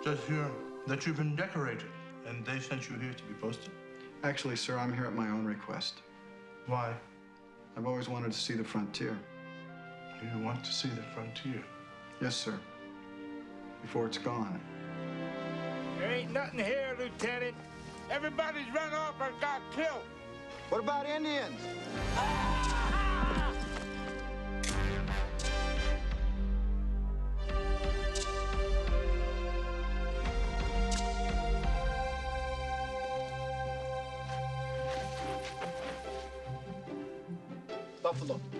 Says here that you've been decorated, and they sent you here to be posted. Actually, sir, I'm here at my own request. Why? I've always wanted to see the frontier. You want to see the frontier? Yes, sir. Before it's gone. There ain't nothing here, Lieutenant. Everybody's run off or got killed. What about Indians? Buffalo.